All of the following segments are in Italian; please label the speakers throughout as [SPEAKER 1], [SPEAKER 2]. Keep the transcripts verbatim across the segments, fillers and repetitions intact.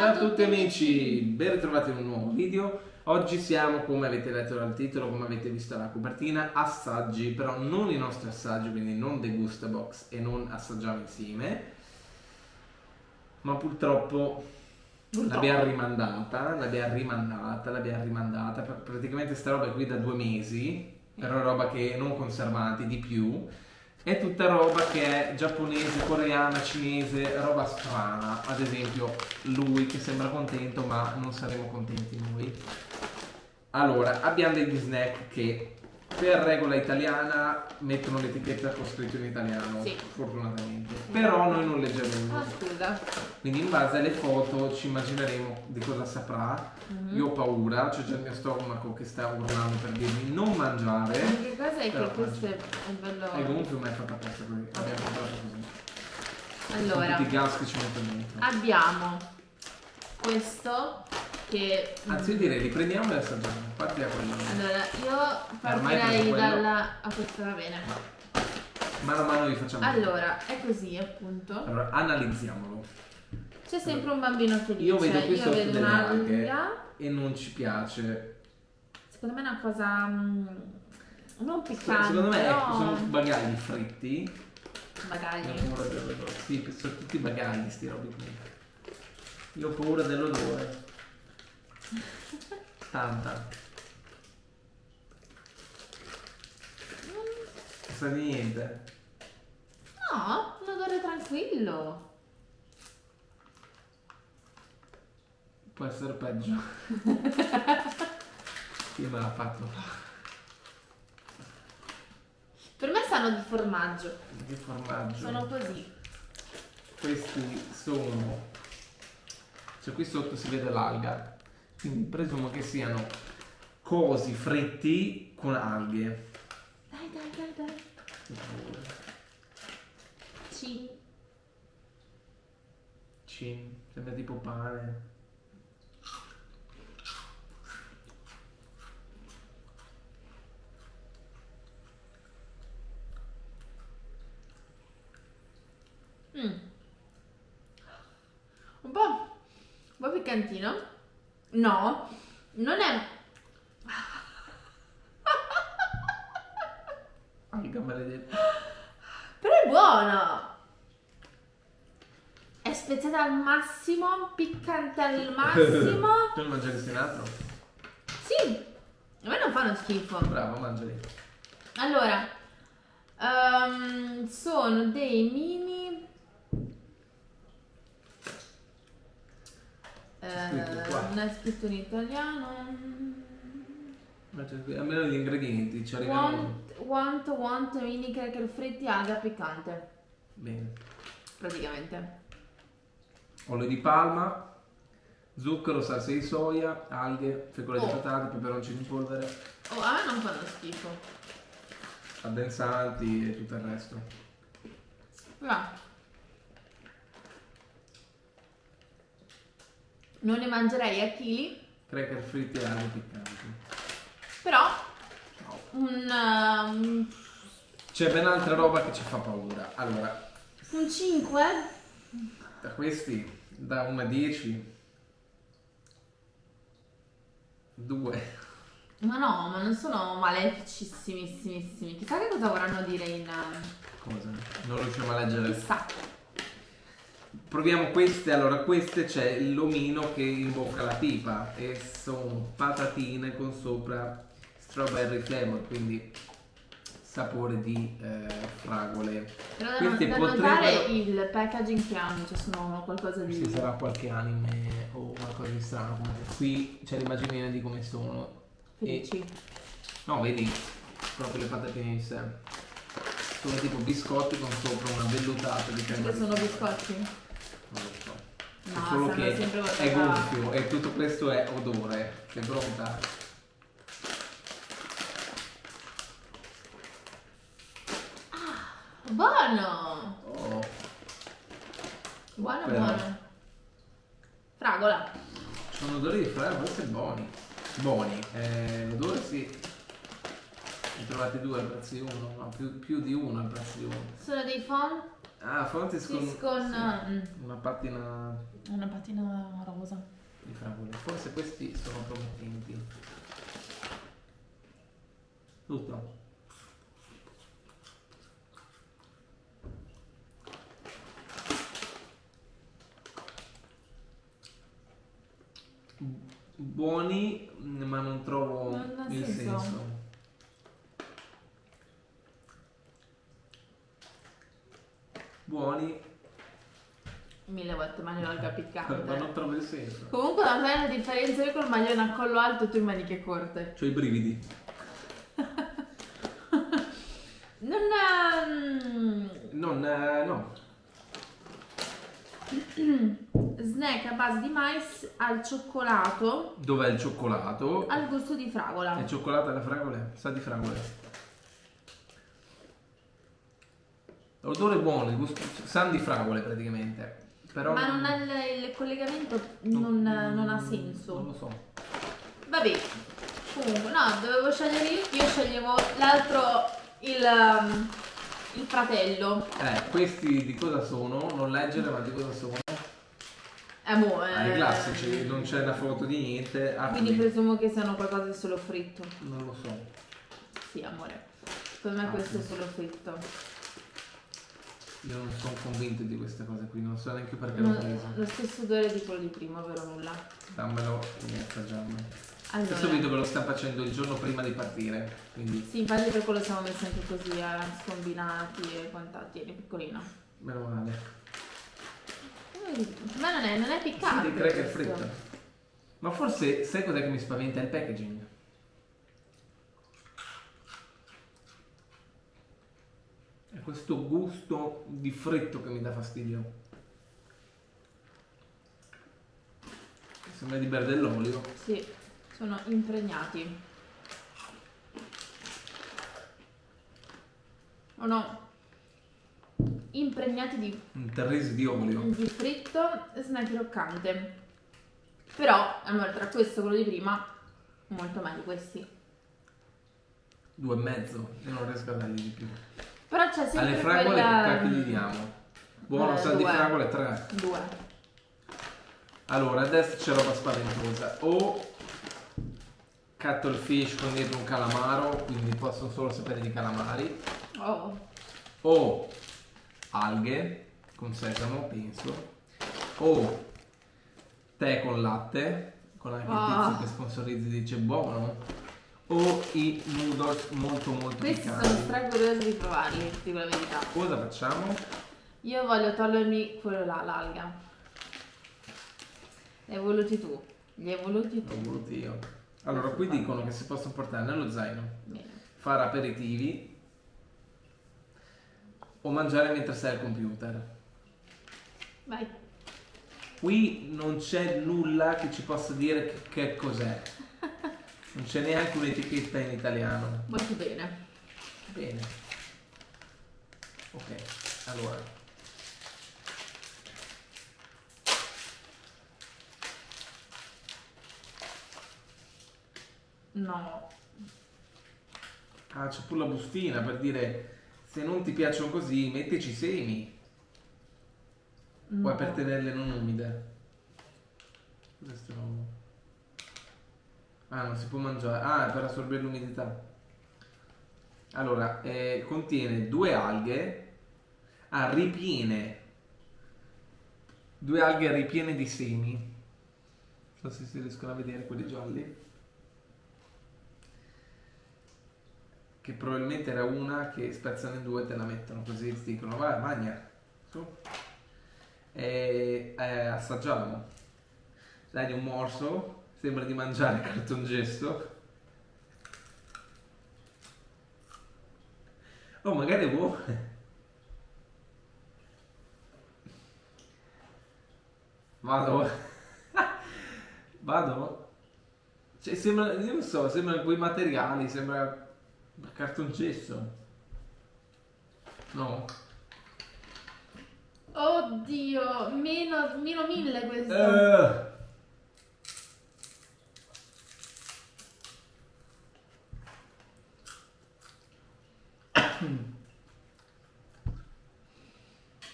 [SPEAKER 1] Ciao a tutti amici, ben ritrovati in un nuovo video. Oggi siamo, come avete letto dal titolo, come avete visto dalla copertina, assaggi, però non i nostri assaggi, quindi non degusta box e non assaggiamo insieme, ma purtroppo, purtroppo. l'abbiamo rimandata, l'abbiamo rimandata, l'abbiamo rimandata, praticamente sta roba è qui da due mesi, però roba che non conservati di più. È tutta roba che è giapponese, coreana, cinese, roba strana. Ad esempio lui che sembra contento ma non saremo contenti noi. Allora, abbiamo degli snack che per regola italiana mettono l'etichetta con scritto in italiano, sì. Fortunatamente. Però noi non leggeremo.
[SPEAKER 2] Ah, scusa.
[SPEAKER 1] Quindi in base alle foto ci immagineremo di cosa saprà. Mm-hmm. Io ho paura, c'è già il mio stomaco che sta urlando per dirmi non mangiare.
[SPEAKER 2] Ma che cosa è che questo è bello?
[SPEAKER 1] E comunque non è fatta apposta così, abbiamo comprato così.
[SPEAKER 2] Allora,
[SPEAKER 1] sono tutti i gas che ci mettono dentro.
[SPEAKER 2] Abbiamo questo che...
[SPEAKER 1] Anzi io direi riprendiamo e assaggiamo. Parti da quello.
[SPEAKER 2] Allora, io partirei dalla... a questo va bene.
[SPEAKER 1] No. Mano a mano vi facciamo.
[SPEAKER 2] Allora, è così appunto.
[SPEAKER 1] Allora, analizziamolo.
[SPEAKER 2] C'è sempre un bambino felice.
[SPEAKER 1] Io vedo qui
[SPEAKER 2] io vedo un'alga
[SPEAKER 1] e non ci piace.
[SPEAKER 2] Secondo me è una cosa mh, non piccante.
[SPEAKER 1] Secondo me
[SPEAKER 2] però...
[SPEAKER 1] sono bagagli fritti.
[SPEAKER 2] Bagagli?
[SPEAKER 1] Sì, sono tutti bagagli sti robi qui. Io ho paura dell'odore. Tanta. Non sa di niente.
[SPEAKER 2] No, un odore tranquillo.
[SPEAKER 1] Può essere peggio. Chi me l'ha fatto?
[SPEAKER 2] Per me sanno di formaggio.
[SPEAKER 1] Di formaggio.
[SPEAKER 2] Sono così.
[SPEAKER 1] Questi sono... Cioè qui sotto si vede l'alga. Quindi presumo che siano cosi fritti con alghe.
[SPEAKER 2] Dai, dai, dai, dai. Cin.
[SPEAKER 1] Cin. Sembra tipo pane.
[SPEAKER 2] Mm. Un po', un po' piccantino. No, non è...
[SPEAKER 1] Alga maledetta.
[SPEAKER 2] Però è buono. È speziata al massimo, piccante al massimo.
[SPEAKER 1] Tu lo mangeresti in altro?
[SPEAKER 2] Sì, a me non fanno schifo.
[SPEAKER 1] Bravo, mangiali.
[SPEAKER 2] Allora, um, sono dei mini... Eh, non è scritto in italiano.
[SPEAKER 1] Almeno gli ingredienti ci arrivano.
[SPEAKER 2] Want, want, want mini cracker fritti, alga piccante.
[SPEAKER 1] Bene.
[SPEAKER 2] Praticamente.
[SPEAKER 1] Olio di palma, zucchero, salsa di soia, alghe, fecola
[SPEAKER 2] oh.
[SPEAKER 1] di patate, peperoncini in polvere.
[SPEAKER 2] Oh, a me non fanno schifo.
[SPEAKER 1] Addensanti e tutto il resto.
[SPEAKER 2] Va. Non ne mangerei a chili.
[SPEAKER 1] Cracker fritti e alghe piccanti.
[SPEAKER 2] Però
[SPEAKER 1] no.
[SPEAKER 2] un... Um,
[SPEAKER 1] c'è ben altra roba che ci fa paura. Allora.
[SPEAKER 2] Un cinque?
[SPEAKER 1] Da questi, da uno a dieci. due.
[SPEAKER 2] Ma no, ma non sono maleficissimissimi. Chissà che cosa vorranno dire in...
[SPEAKER 1] Cosa? Non riusciamo a leggere.
[SPEAKER 2] Chissà.
[SPEAKER 1] Proviamo queste, allora queste c'è l'omino che imbocca la pipa e sono patatine con sopra strawberry flavor, quindi sapore di eh, fragole.
[SPEAKER 2] Però da, non, da
[SPEAKER 1] potrebbero...
[SPEAKER 2] notare il packaging che hanno, cioè sono qualcosa di...
[SPEAKER 1] Ci sarà qualche anime o qualcosa di strano, comunque qui c'è l'immagine di come sono.
[SPEAKER 2] Felici.
[SPEAKER 1] E... no, vedi, proprio le patatine in sé. Sono tipo biscotti con sopra una vellutata di crema.
[SPEAKER 2] Che sono biscotti?
[SPEAKER 1] Non lo so.
[SPEAKER 2] No,
[SPEAKER 1] è solo che
[SPEAKER 2] sempre
[SPEAKER 1] è gonfio e tutto questo è odore. Sei pronta?
[SPEAKER 2] Ah, buono!
[SPEAKER 1] Oh.
[SPEAKER 2] Buono,
[SPEAKER 1] Però.
[SPEAKER 2] buono. Fragola.
[SPEAKER 1] Sono odori di fragola, questi buoni. Buoni. Eh, l'odore sì. Ne trovate due al prezzo di uno, no, più, più di uno al prezzo di uno.
[SPEAKER 2] Sono dei fon
[SPEAKER 1] Ah, Fontis con,
[SPEAKER 2] Sis con
[SPEAKER 1] sì,
[SPEAKER 2] mm,
[SPEAKER 1] una patina
[SPEAKER 2] una patina rosa.
[SPEAKER 1] di fragole. Forse questi sono promettenti. Tutto. Buoni, ma non trovo
[SPEAKER 2] Non ha
[SPEAKER 1] il
[SPEAKER 2] senso.
[SPEAKER 1] senso. Buoni,
[SPEAKER 2] Mille volte meglio l'alga piccante.
[SPEAKER 1] ma non trovo il senso.
[SPEAKER 2] Comunque non sai la differenza io col maglione a collo alto e tu in maniche corte.
[SPEAKER 1] C'ho i brividi.
[SPEAKER 2] Non ehm,
[SPEAKER 1] Non, eh, no.
[SPEAKER 2] snack a base di mais al cioccolato
[SPEAKER 1] Dov'è il cioccolato?
[SPEAKER 2] al gusto di fragola.
[SPEAKER 1] Il cioccolato alle fragole? Sa di fragole. L'odore è buono, il gusto, sa di fragole praticamente. Però
[SPEAKER 2] Ma non ha il, il collegamento, non, non ha senso.
[SPEAKER 1] Non lo so.
[SPEAKER 2] Vabbè, comunque, no, dovevo scegliere io, io sceglievo l'altro, il, um, il fratello.
[SPEAKER 1] Eh, questi di cosa sono? Non leggere, ma di cosa sono?
[SPEAKER 2] Eh, boh,
[SPEAKER 1] Ah, i
[SPEAKER 2] eh,
[SPEAKER 1] classici, non c'è una foto di niente. Ah,
[SPEAKER 2] Quindi presumo che siano qualcosa di solo fritto.
[SPEAKER 1] non lo so.
[SPEAKER 2] Sì, amore. Secondo me
[SPEAKER 1] Ah,
[SPEAKER 2] questo è
[SPEAKER 1] sì.
[SPEAKER 2] solo fritto.
[SPEAKER 1] Io non sono convinto di queste cose qui, non so neanche perché l'ho
[SPEAKER 2] No,
[SPEAKER 1] preso.
[SPEAKER 2] lo stesso odore di quello di prima, vero nulla.
[SPEAKER 1] Dammelo e assaggiamo.
[SPEAKER 2] Allora,
[SPEAKER 1] Questo video ve lo stiamo facendo il giorno prima di partire, quindi
[SPEAKER 2] sì, infatti per quello siamo messi anche così, eh, scombinati e quantati, eri piccolino.
[SPEAKER 1] meno male.
[SPEAKER 2] Ma non è, non è piccante.
[SPEAKER 1] Sì, dei cracker
[SPEAKER 2] questo.
[SPEAKER 1] fritta. Ma forse, sai cos'è che mi spaventa? Il packaging. È questo gusto di fritto che mi dà fastidio. Sembra di bere dell'olio.
[SPEAKER 2] Sì, sono impregnati. O no, impregnati di,
[SPEAKER 1] Interrisi di olio.
[SPEAKER 2] di fritto e snack croccante. Però, allora, tra questo e quello di prima, molto meglio questi.
[SPEAKER 1] Due e mezzo. Io non riesco a dargli di più.
[SPEAKER 2] Però c'è sempre
[SPEAKER 1] Alle fragole
[SPEAKER 2] quella...
[SPEAKER 1] che cacchio gli diamo? Buono,
[SPEAKER 2] Eh,
[SPEAKER 1] sa di
[SPEAKER 2] due.
[SPEAKER 1] fragole tre.
[SPEAKER 2] Due.
[SPEAKER 1] Allora, adesso c'è roba spaventosa. O cuttlefish con dentro un calamaro, quindi posso solo sapere di calamari.
[SPEAKER 2] Oh.
[SPEAKER 1] O alghe con sesamo, penso. O tè con latte, con anche il
[SPEAKER 2] Ah.
[SPEAKER 1] tizio che sponsorizzi dice buono. O i noodles molto molto
[SPEAKER 2] Questi
[SPEAKER 1] piccanti.
[SPEAKER 2] sono stragorosi di provarli, ti dico la verità.
[SPEAKER 1] Cosa facciamo?
[SPEAKER 2] Io voglio togliermi quello là, l'alga. Li hai voluti tu. Li hai voluti tu.
[SPEAKER 1] L'ho voluto io. Allora, qui dicono che si possono portare nello zaino,
[SPEAKER 2] Bene.
[SPEAKER 1] fare aperitivi o mangiare mentre sei al computer.
[SPEAKER 2] Vai.
[SPEAKER 1] Qui non c'è nulla che ci possa dire che, che cos'è. Non c'è neanche un'etichetta in italiano.
[SPEAKER 2] Molto bene.
[SPEAKER 1] Bene. Ok, allora.
[SPEAKER 2] No.
[SPEAKER 1] Ah, c'è pure la bustina per dire se non ti piacciono così, mettici i semi.
[SPEAKER 2] no.
[SPEAKER 1] Poi per tenerle non umide. Questo no. Ah, non si può mangiare. Ah, è per assorbire l'umidità. Allora, eh, contiene due alghe. Ah, ripiene. Due alghe ripiene di semi. Non so se si riescono a vedere quelli gialli. Che probabilmente era una che spezzano in due e te la mettono così ti dicono vai, magna. Su. E eh, assaggiamo. Dai un morso. Sembra di mangiare cartongesso. Oh, magari è buono. Vado. Vado. Cioè, sembra, io non so, sembra quei materiali, sembra cartongesso. No.
[SPEAKER 2] Oddio, meno, meno mille questo.
[SPEAKER 1] Eh.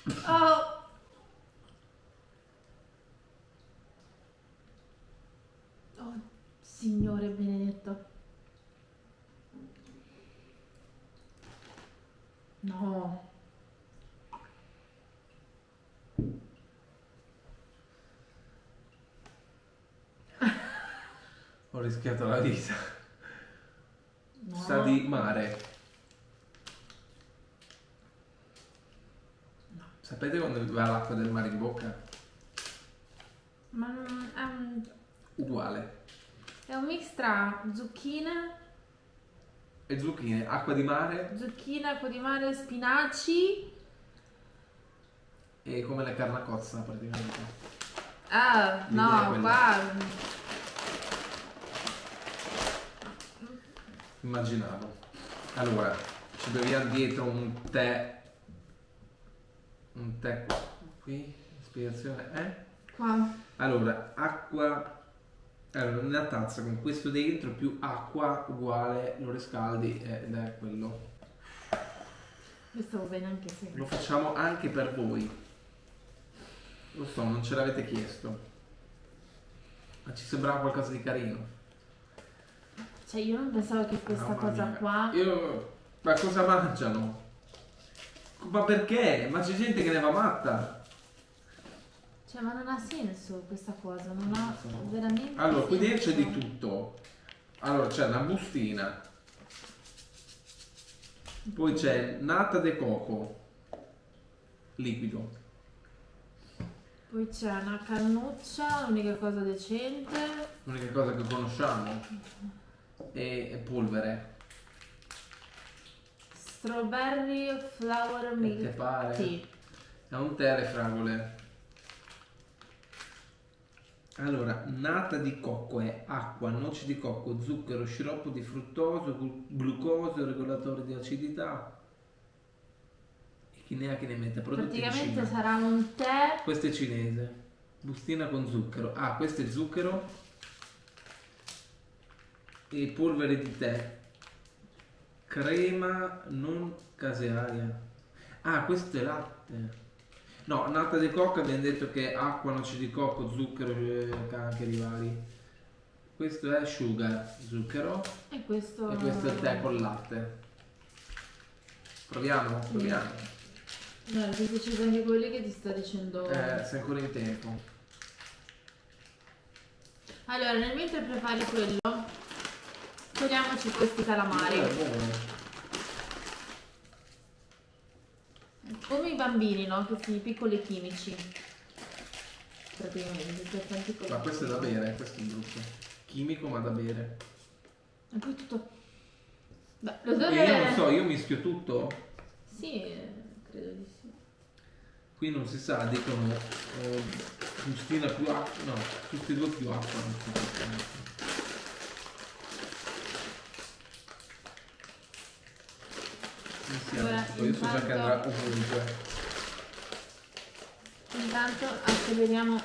[SPEAKER 2] Oh. Oh, Signore benedetto. No.
[SPEAKER 1] Ho rischiato la vita.
[SPEAKER 2] No.
[SPEAKER 1] Sa di mare.
[SPEAKER 2] No.
[SPEAKER 1] Sapete quando vi va l'acqua del mare in bocca?
[SPEAKER 2] Ma non- è un,
[SPEAKER 1] Uguale.
[SPEAKER 2] è un mix tra zucchine,
[SPEAKER 1] E zucchine, acqua di mare
[SPEAKER 2] zucchine, acqua di mare, spinaci.
[SPEAKER 1] e come la carnacozza praticamente.
[SPEAKER 2] Ah,
[SPEAKER 1] L'idea è
[SPEAKER 2] no,
[SPEAKER 1] quella.
[SPEAKER 2] qua.
[SPEAKER 1] Immaginavo. Allora, ci beviamo dietro un tè. Un tè qui. Spiegazione, eh?
[SPEAKER 2] Qua.
[SPEAKER 1] Allora, acqua. Allora, una tazza con questo dentro più acqua uguale, lo riscaldi ed è quello.
[SPEAKER 2] Io stavo bene anche se.
[SPEAKER 1] Lo facciamo anche per voi. Lo so, non ce l'avete chiesto. Ma ci sembrava qualcosa di carino.
[SPEAKER 2] Cioè, io non pensavo che questa
[SPEAKER 1] Mamma
[SPEAKER 2] cosa
[SPEAKER 1] mia.
[SPEAKER 2] qua.
[SPEAKER 1] Io... Ma cosa mangiano? Ma perché? Ma c'è gente che ne va matta.
[SPEAKER 2] Cioè, ma non ha senso questa cosa, non ha veramente
[SPEAKER 1] Allora, qui dentro c'è
[SPEAKER 2] senso.
[SPEAKER 1] di tutto. Allora, c'è una bustina. Poi c'è nata de coco. Liquido.
[SPEAKER 2] Poi c'è una cannuccia, l'unica cosa decente.
[SPEAKER 1] L'unica cosa che conosciamo. E, e polvere.
[SPEAKER 2] Strawberry flower
[SPEAKER 1] Che te
[SPEAKER 2] milk
[SPEAKER 1] pare?
[SPEAKER 2] tea.
[SPEAKER 1] È un tè alle fragole. Allora, nata di cocco è acqua, noci di cocco, zucchero, sciroppo di fruttoso, glu- glucosio, regolatore di acidità. E chi ne ha chi ne mette? Prodotti di
[SPEAKER 2] Praticamente
[SPEAKER 1] Cina.
[SPEAKER 2] sarà un tè.
[SPEAKER 1] Questo è cinese. Bustina con zucchero. Ah, questo è zucchero. E polvere di tè. Crema non casearia. Ah, questo è latte. No, nata di cocco abbiamo detto che è acqua, noci di cocco, zucchero e cancheri vari. Questo è sugar, zucchero.
[SPEAKER 2] E questo.
[SPEAKER 1] E questo è il tè col latte. Proviamo? Proviamo.
[SPEAKER 2] No, ti decidi anche quelli che ti sto dicendo.
[SPEAKER 1] Eh, sei ancora in tempo.
[SPEAKER 2] Allora, nel mentre prepari quello, togliamoci questi calamari.
[SPEAKER 1] Eh, buono.
[SPEAKER 2] Come i bambini, no? Questi piccoli chimici. Praticamente, cioè tanti piccoli
[SPEAKER 1] Ma questo è da
[SPEAKER 2] chimici.
[SPEAKER 1] bere, questo è brutto. Chimico ma da bere.
[SPEAKER 2] E poi tutto. Beh, lo
[SPEAKER 1] E
[SPEAKER 2] dove.
[SPEAKER 1] io non so, io mischio tutto.
[SPEAKER 2] Sì, eh, credo di sì.
[SPEAKER 1] Qui non si sa, dicono eh, bustina più acqua, no, tutti e due più acqua. Non si sa. Iniziamo.
[SPEAKER 2] Ora,
[SPEAKER 1] Io so già che andrà
[SPEAKER 2] intanto-
[SPEAKER 1] ovunque.
[SPEAKER 2] Intanto acceleriamo.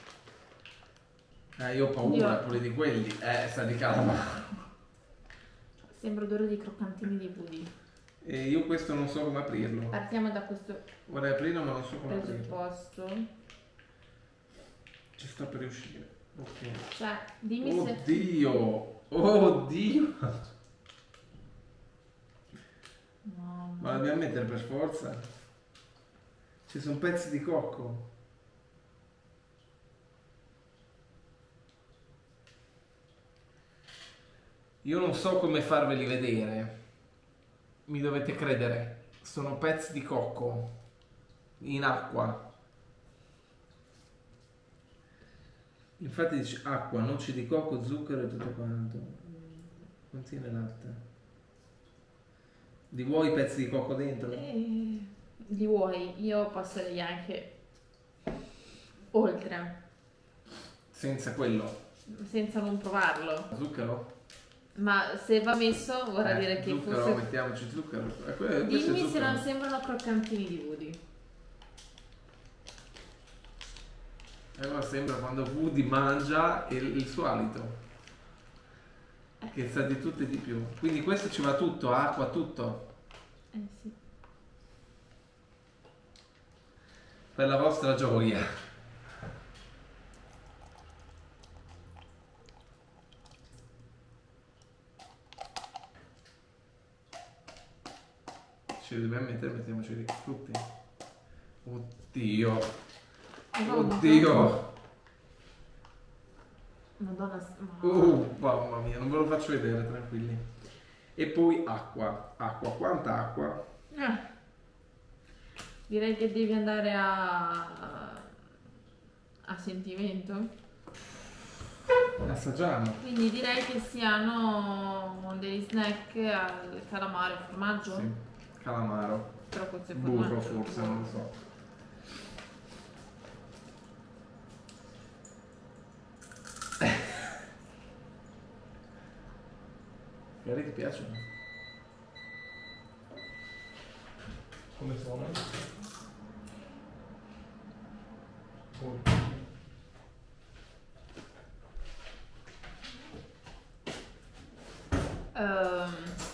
[SPEAKER 1] Eh, io ho paura
[SPEAKER 2] Io-
[SPEAKER 1] pure di quelli. Eh, sta di calma.
[SPEAKER 2] Sembra odore di croccantini di budino.
[SPEAKER 1] E io questo non so come aprirlo.
[SPEAKER 2] Partiamo da questo
[SPEAKER 1] Vorrei aprirlo ma non so come aprirlo.
[SPEAKER 2] presupposto.
[SPEAKER 1] Ci sta per uscire. Ok.
[SPEAKER 2] Cioè, dimmi se.
[SPEAKER 1] Oddio! Oddio!
[SPEAKER 2] No,
[SPEAKER 1] Ma la dobbiamo mettere per forza? Ci sono pezzi di cocco. Io non so come farveli vedere. Mi dovete credere. Sono pezzi di cocco in acqua. Infatti dice acqua, noci di cocco, zucchero e tutto quanto. Contiene latte. Li vuoi i pezzi di cocco dentro?
[SPEAKER 2] Eh, li vuoi? Io passerei anche oltre,
[SPEAKER 1] Senza quello.
[SPEAKER 2] senza non provarlo.
[SPEAKER 1] Zucchero?
[SPEAKER 2] Ma se va messo vorrà
[SPEAKER 1] Eh,
[SPEAKER 2] dire che
[SPEAKER 1] zucchero,
[SPEAKER 2] forse.
[SPEAKER 1] mettiamoci zucchero. Eh, que- questo è
[SPEAKER 2] Dimmi se
[SPEAKER 1] zucchero.
[SPEAKER 2] non sembrano croccantini di Woody.
[SPEAKER 1] E allora sembra quando Woody mangia il, il suo alito. Che sa di tutto e di più. Quindi questo ci va tutto, acqua, tutto.
[SPEAKER 2] Eh sì.
[SPEAKER 1] per la vostra gioia. Ci dobbiamo mettere, mettiamoci dei frutti. Oddio. Oddio.
[SPEAKER 2] Madonna.
[SPEAKER 1] Uh, mamma mia, non ve lo faccio vedere, tranquilli. E poi acqua. Acqua, quanta acqua?
[SPEAKER 2] Eh. Direi che devi andare a... a sentimento.
[SPEAKER 1] Assaggiamo.
[SPEAKER 2] Quindi direi che siano degli snack al calamaro e formaggio.
[SPEAKER 1] Sì, calamaro.
[SPEAKER 2] Però forse è
[SPEAKER 1] Burro
[SPEAKER 2] formaggio.
[SPEAKER 1] forse, non lo so. Magari ti piacciono? Come sono? Oh.
[SPEAKER 2] Um,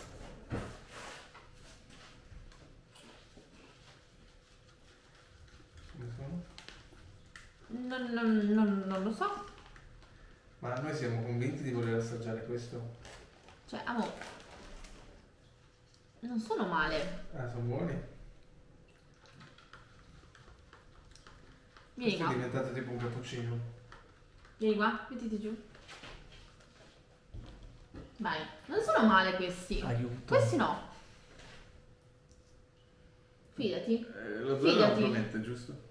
[SPEAKER 1] Come sono?
[SPEAKER 2] non, non, non, non lo so.
[SPEAKER 1] Ma noi siamo convinti di voler assaggiare questo?
[SPEAKER 2] Cioè, amo, non sono male.
[SPEAKER 1] Ah, sono buoni?
[SPEAKER 2] Vieni
[SPEAKER 1] Questo è
[SPEAKER 2] qua,
[SPEAKER 1] diventato tipo un cappuccino.
[SPEAKER 2] vieni qua, mettiti giù. Vai, non sono male questi.
[SPEAKER 1] Aiuto.
[SPEAKER 2] Questi no. Fidati.
[SPEAKER 1] Eh, lo zero non
[SPEAKER 2] Fidati.
[SPEAKER 1] promette, giusto?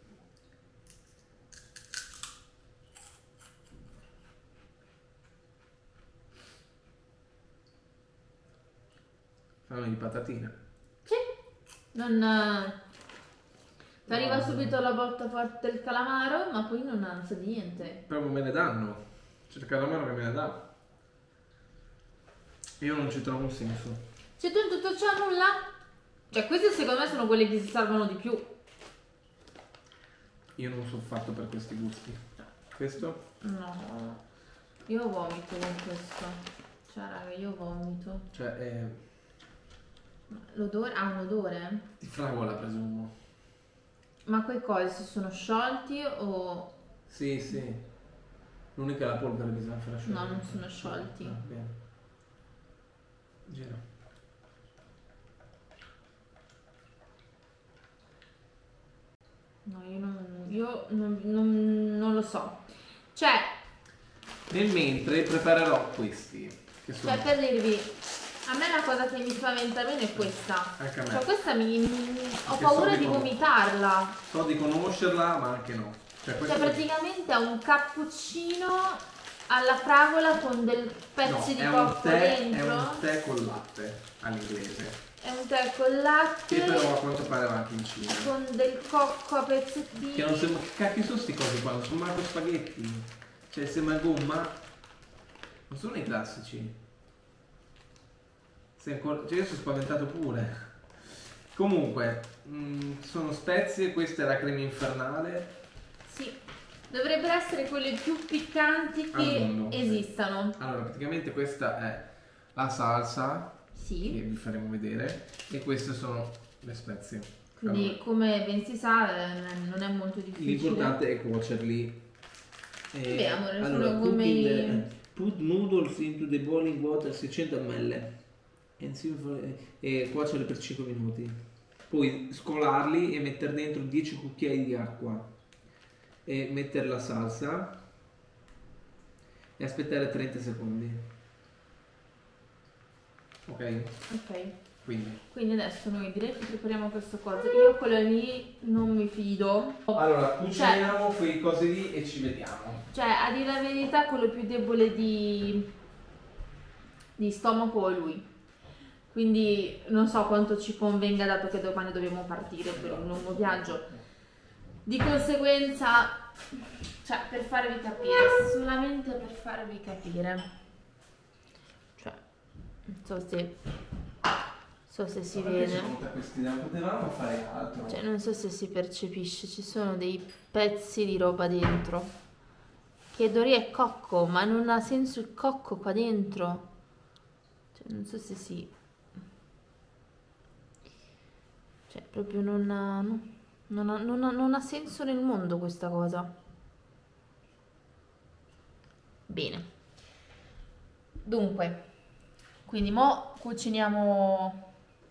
[SPEAKER 1] Fanno di patatine.
[SPEAKER 2] Sì. Non... eh, ti arriva
[SPEAKER 1] No.
[SPEAKER 2] subito la botta forte del calamaro, ma poi non sa di niente.
[SPEAKER 1] Proprio me ne danno. C'è il calamaro che me ne dà. Io non ci trovo un senso.
[SPEAKER 2] C'è tu in tutto ciò nulla? Cioè, questi secondo me sono quelli che si salvano di più.
[SPEAKER 1] Io non sono fatto per questi gusti. Questo?
[SPEAKER 2] No. Io vomito con questo. Cioè, raga, io vomito.
[SPEAKER 1] Cioè, è
[SPEAKER 2] L'odore ha un odore?
[SPEAKER 1] di fragola, presumo.
[SPEAKER 2] Ma quei cosi si sono sciolti o...
[SPEAKER 1] Sì, sì. L'unica è la polvere bisogna fare asciugare.
[SPEAKER 2] No, non sono sciolti.
[SPEAKER 1] Ah, bene. Gira.
[SPEAKER 2] No, io non, io non, non- non lo so. Cioè,
[SPEAKER 1] Nel mentre preparerò questi. Che sono...
[SPEAKER 2] cioè per dirvi, a me la cosa che mi spaventa meno è questa.
[SPEAKER 1] Anche a me.
[SPEAKER 2] Cioè questa mi, mi- ho
[SPEAKER 1] Che
[SPEAKER 2] paura
[SPEAKER 1] so
[SPEAKER 2] di
[SPEAKER 1] di come-
[SPEAKER 2] vomitarla.
[SPEAKER 1] So di conoscerla, ma anche no. Cioè, questo...
[SPEAKER 2] Cioè praticamente è un cappuccino alla fragola con del pezzi
[SPEAKER 1] no,
[SPEAKER 2] di
[SPEAKER 1] è un
[SPEAKER 2] cocco
[SPEAKER 1] tè,
[SPEAKER 2] dentro.
[SPEAKER 1] È un tè con latte all'inglese.
[SPEAKER 2] È un tè con latte.
[SPEAKER 1] Che però a quanto pare va anche in Cina.
[SPEAKER 2] Con del cocco a pezzettini.
[SPEAKER 1] Che non sembra. Che cacchio sono sti cosi qua? Non sono manco spaghetti. Cioè sembra gomma. Non sono i classici. Sei ancora... Cioè io sono spaventato pure. Comunque, mh, sono spezie, questa è la crema infernale.
[SPEAKER 2] Sì, dovrebbero essere quelle più piccanti
[SPEAKER 1] Al
[SPEAKER 2] che
[SPEAKER 1] mondo, sì.
[SPEAKER 2] esistano.
[SPEAKER 1] Allora, praticamente questa è la salsa che
[SPEAKER 2] Sì,
[SPEAKER 1] vi faremo vedere e queste sono le spezie.
[SPEAKER 2] quindi
[SPEAKER 1] Allora,
[SPEAKER 2] come ben si sa eh, non è molto difficile.
[SPEAKER 1] l'importante è cuocerli. E
[SPEAKER 2] Beh, amore, sono
[SPEAKER 1] allora,
[SPEAKER 2] come
[SPEAKER 1] cooking
[SPEAKER 2] i-
[SPEAKER 1] the- put noodles into the boiling water seicento millilitri and simmer- e cuocerli per cinque minuti. Poi scolarli e mettere dentro dieci cucchiai di acqua e mettere la salsa e aspettare trenta secondi. Ok?
[SPEAKER 2] Ok,
[SPEAKER 1] Quindi
[SPEAKER 2] quindi adesso noi direi che prepariamo questa cosa. Io quello lì non mi fido.
[SPEAKER 1] allora cuciniamo quei cose lì e ci vediamo.
[SPEAKER 2] Cioè, a dire la verità, quello più debole di, di stomaco è lui. Quindi non so quanto ci convenga, dato che domani dobbiamo partire per un lungo viaggio. Di conseguenza, cioè, per farvi capire, solamente per farvi capire. Cioè, non so se, so se si vede.
[SPEAKER 1] Potevamo fare altro.
[SPEAKER 2] Cioè, non so se si percepisce, ci sono dei pezzi di roba dentro. Che Doria è cocco, ma non ha senso il cocco qua dentro. Cioè, non so se si... Cioè, proprio non ha... No. Non ha, non ha- non ha senso nel mondo questa cosa. Bene. Dunque, quindi mo cuciniamo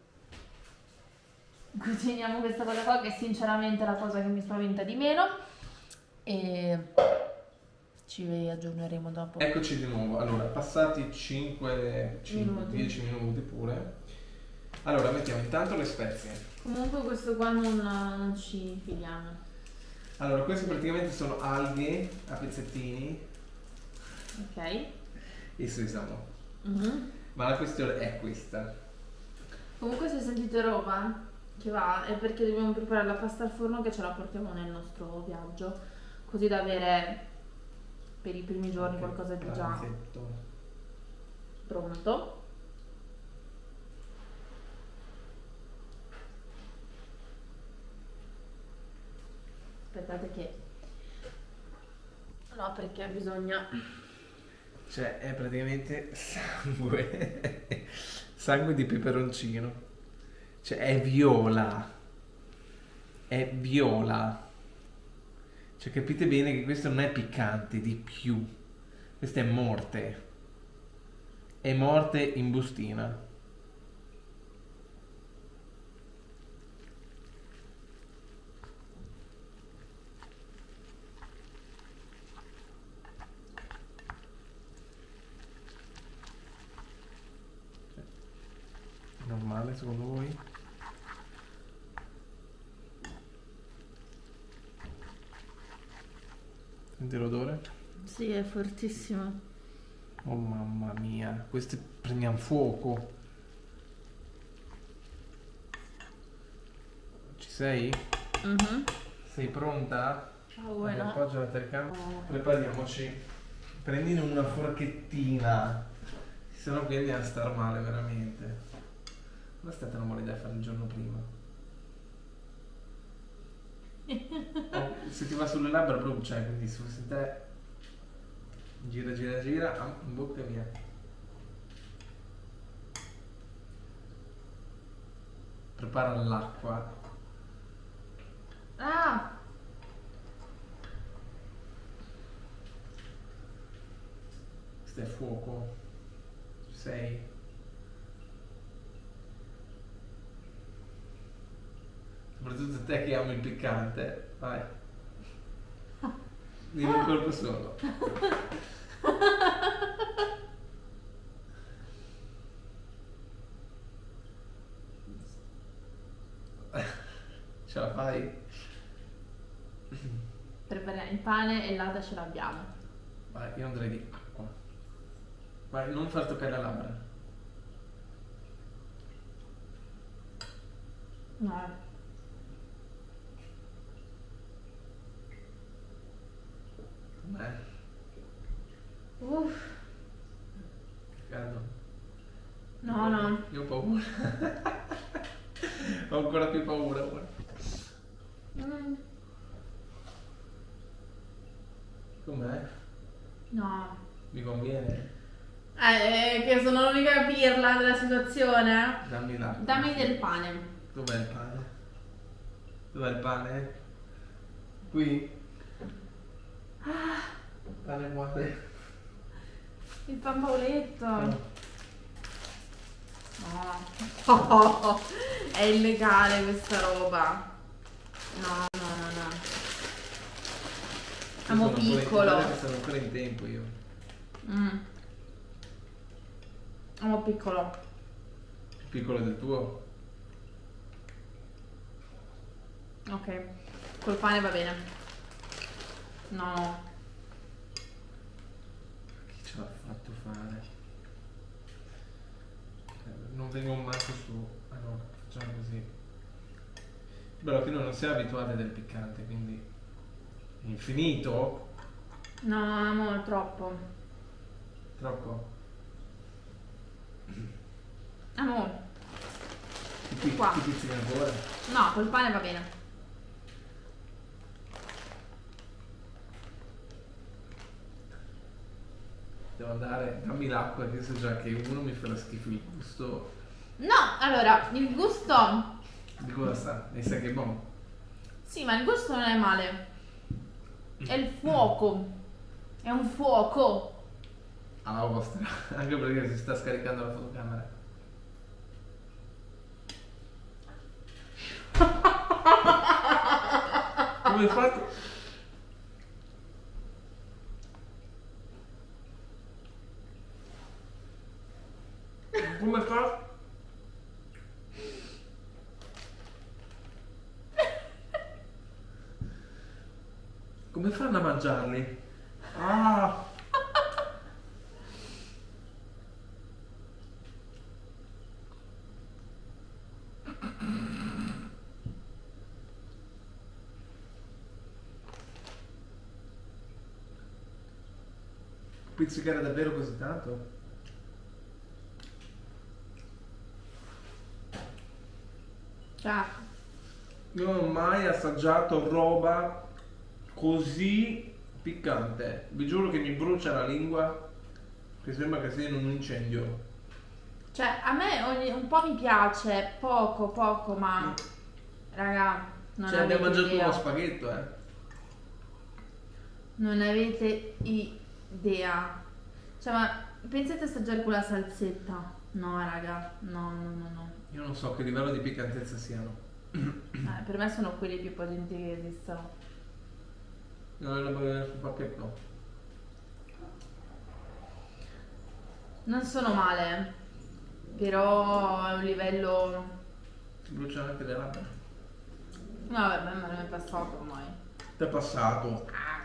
[SPEAKER 2] cuciniamo questa cosa qua che sinceramente è la cosa che mi spaventa di meno e ci aggiorneremo dopo.
[SPEAKER 1] Eccoci di nuovo. Allora, passati cinque,
[SPEAKER 2] Minuti.
[SPEAKER 1] dieci minuti pure. Allora, mettiamo intanto le spezie.
[SPEAKER 2] Comunque questo qua non, non ci fidiamo.
[SPEAKER 1] Allora, queste praticamente sono alghe a pezzettini
[SPEAKER 2] Ok.
[SPEAKER 1] e sesamo.
[SPEAKER 2] Mhm.
[SPEAKER 1] Ma la questione è questa.
[SPEAKER 2] Comunque se sentite roba che va è perché dobbiamo preparare la pasta al forno che ce la portiamo nel nostro viaggio, così da avere per i primi giorni
[SPEAKER 1] Ok,
[SPEAKER 2] qualcosa di già
[SPEAKER 1] pranzetto.
[SPEAKER 2] pronto. Aspettate che... No, perché bisogna...
[SPEAKER 1] Cioè, è praticamente sangue. Sangue di peperoncino. Cioè, è viola. È viola. Cioè, capite bene che questo non è piccante di più. Questa è morte. È morte in bustina. Normale secondo voi? Senti l'odore?
[SPEAKER 2] Sì, è fortissimo.
[SPEAKER 1] Oh mamma mia, queste prendiamo fuoco. Ci sei?
[SPEAKER 2] Mhm.
[SPEAKER 1] Sei pronta?
[SPEAKER 2] Ah, bueno.
[SPEAKER 1] Appoggia la telecamera.
[SPEAKER 2] Oh.
[SPEAKER 1] Prepariamoci. Prendine una forchettina. Se no qui andiamo a star male veramente. Ma è stata una buona idea fare il giorno prima. Oh, se ti va sulle labbra brucia, quindi se te gira gira gira, ah, in bocca e via. Prepara l'acqua.
[SPEAKER 2] Ah!
[SPEAKER 1] Questo è fuoco. Ci sei? Soprattutto te che ami il piccante. Vai. Dimmi un colpo solo. Ce la fai?
[SPEAKER 2] Prepariamo il pane e il latte ce l'abbiamo.
[SPEAKER 1] Vai, io andrei di acqua. Vai, non far toccare la labbra.
[SPEAKER 2] No.
[SPEAKER 1] Com'è?
[SPEAKER 2] Uff.
[SPEAKER 1] Caldo.
[SPEAKER 2] No, no.
[SPEAKER 1] Io ho paura. Ho ancora più paura ora.
[SPEAKER 2] Mm.
[SPEAKER 1] Com'è?
[SPEAKER 2] No.
[SPEAKER 1] Mi conviene?
[SPEAKER 2] Eh, che sono l'unica pirla della situazione.
[SPEAKER 1] Dammi l'acqua.
[SPEAKER 2] Dammi del pane.
[SPEAKER 1] Dov'è il pane? Dov'è il pane? Qui?
[SPEAKER 2] Ah,
[SPEAKER 1] Pane quale?
[SPEAKER 2] il pan Pauletto.
[SPEAKER 1] No.
[SPEAKER 2] No. Oh, è illegale questa roba. No, no, no, no. Amo
[SPEAKER 1] Sono ancora-
[SPEAKER 2] piccolo.
[SPEAKER 1] guarda che sono ancora in tempo io.
[SPEAKER 2] Mm. Amo piccolo.
[SPEAKER 1] Più piccolo del tuo?
[SPEAKER 2] Ok. Col pane va bene. No.
[SPEAKER 1] Chi ce l'ha fatto fare? Eh, Non vengo manco su. Allora, facciamo così. Però che noi non siamo abituati del piccante, quindi infinito?
[SPEAKER 2] No, amo troppo.
[SPEAKER 1] Troppo?
[SPEAKER 2] Amo.
[SPEAKER 1] Ti, pi-
[SPEAKER 2] Qua.
[SPEAKER 1] ti pizzica ancora?
[SPEAKER 2] No, col pane va bene.
[SPEAKER 1] Devo andare, dammi l'acqua che so già che uno mi farà schifo il gusto.
[SPEAKER 2] No, allora, il gusto
[SPEAKER 1] Di cosa sa? Mi sa che è buono.
[SPEAKER 2] Sì, ma il gusto non è male. È il fuoco. È un fuoco.
[SPEAKER 1] Alla vostra, anche perché si sta scaricando la fotocamera. Come fa? Come fa? Come fanno a mangiarli? Ah! Pizzicare davvero così tanto?
[SPEAKER 2] Cioè,
[SPEAKER 1] Io non ho mai assaggiato roba così piccante. Vi giuro che mi brucia la lingua, che sembra che sia in un incendio.
[SPEAKER 2] cioè, a me ogni, un po' mi piace, poco, poco, ma raga, non
[SPEAKER 1] Cioè abbiamo
[SPEAKER 2] avete
[SPEAKER 1] mangiato
[SPEAKER 2] idea.
[SPEAKER 1] uno spaghetto, eh.
[SPEAKER 2] Non avete idea. Cioè, ma pensate a assaggiare con la salsetta? No, raga, no, no, no, no.
[SPEAKER 1] Io non so che livello di piccantezza siano.
[SPEAKER 2] Eh, per me sono quelli più potenti che esistono.
[SPEAKER 1] Non è una sul pacchetto.
[SPEAKER 2] Non sono male, però è un livello...
[SPEAKER 1] Ti bruciano anche le labbra.
[SPEAKER 2] No, vabbè, a me non è passato ormai.
[SPEAKER 1] Ti è passato.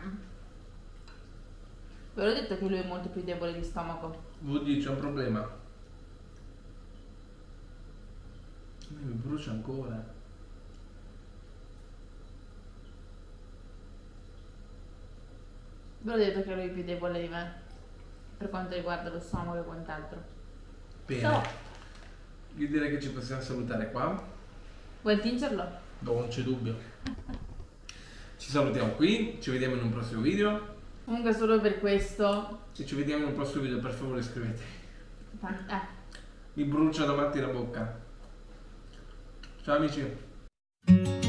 [SPEAKER 2] Ve l'ho detto che lui è molto più debole di stomaco.
[SPEAKER 1] Vuol dire c'è un problema. A me mi brucia ancora.
[SPEAKER 2] Ve l'ho detto che lui è più debole di me. Per quanto riguarda lo stomaco e quant'altro.
[SPEAKER 1] Bene.
[SPEAKER 2] No.
[SPEAKER 1] Io direi che ci possiamo salutare qua.
[SPEAKER 2] Vuoi tingerlo?
[SPEAKER 1] No, non c'è dubbio. Ci salutiamo qui, ci vediamo in un prossimo video.
[SPEAKER 2] Comunque solo per questo.
[SPEAKER 1] E ci vediamo in un prossimo video, per favore iscrivetevi.
[SPEAKER 2] Eh.
[SPEAKER 1] Mi brucia davanti la bocca. Ciao amici.